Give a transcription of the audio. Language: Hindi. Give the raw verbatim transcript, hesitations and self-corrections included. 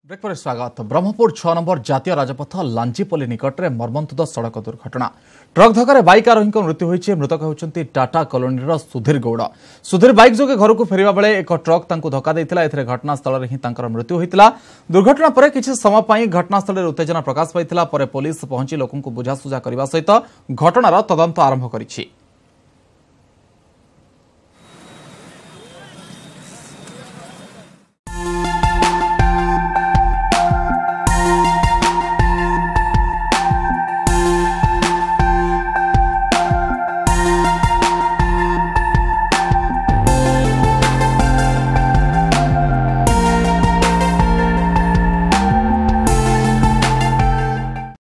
ब्रेक पर स्वागत। ब्रह्मपुर छह नंबर जातीय राजपथ लांचीपल्ली निकट में मर्मन्तुद सड़क दुर्घटना। ट्रक धक्कर बाइक आरोही मृत्यु होती। मृतक होती टाटा कॉलोनी सुधीर गौड़। सुधीर बाइक जोगे घर को फेरिबा बेले एक ट्रक तांको धक्का देइतिला। एथिरे घटनास्थल रे ही तांकर मृत्यु होइतिला। दुर्घटना पर किछि समय पई घटनास्थल रे उत्तेजना प्रकाश पाइतिला। परे पुलिस पहुंची लोकंकु बुझासुझा करबा सहित घटनार तदंत आरंभ करिछि।